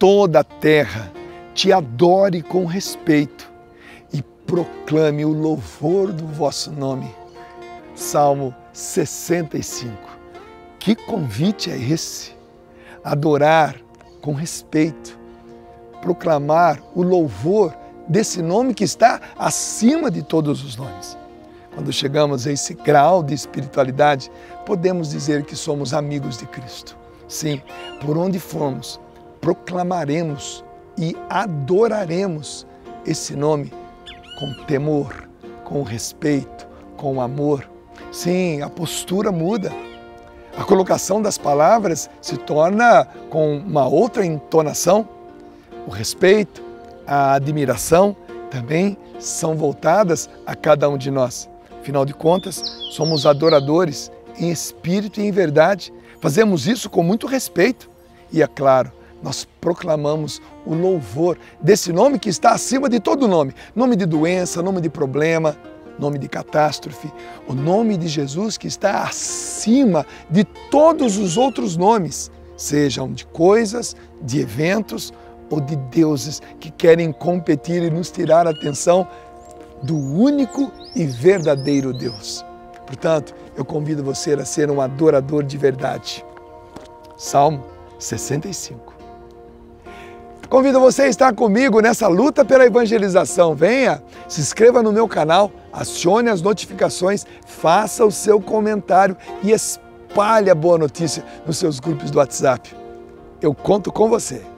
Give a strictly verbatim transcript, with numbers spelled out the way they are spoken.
toda a terra te adore com respeito e proclame o louvor do vosso nome. Salmo sessenta e cinco. Que convite é esse? Adorar com respeito, proclamar o louvor desse nome que está acima de todos os nomes. Quando chegamos a esse grau de espiritualidade, podemos dizer que somos amigos de Cristo. Sim, por onde formos, proclamaremos e adoraremos esse nome com temor, com respeito, com amor. Sim, a postura muda. A colocação das palavras se torna com uma outra entonação. O respeito, a admiração também são voltadas a cada um de nós. Afinal de contas, somos adoradores em espírito e em verdade. Fazemos isso com muito respeito. E é claro, nós proclamamos o louvor desse nome que está acima de todo nome. Nome de doença, nome de problema, nome de catástrofe. O nome de Jesus que está acima de todos os outros nomes, sejam de coisas, de eventos ou de deuses que querem competir e nos tirar a atenção do único e verdadeiro Deus. Portanto, eu convido você a ser um adorador de verdade. Salmo sessenta e cinco. Convido você a estar comigo nessa luta pela evangelização. Venha, se inscreva no meu canal, acione as notificações, faça o seu comentário e espalhe a boa notícia nos seus grupos do WhatsApp. Eu conto com você.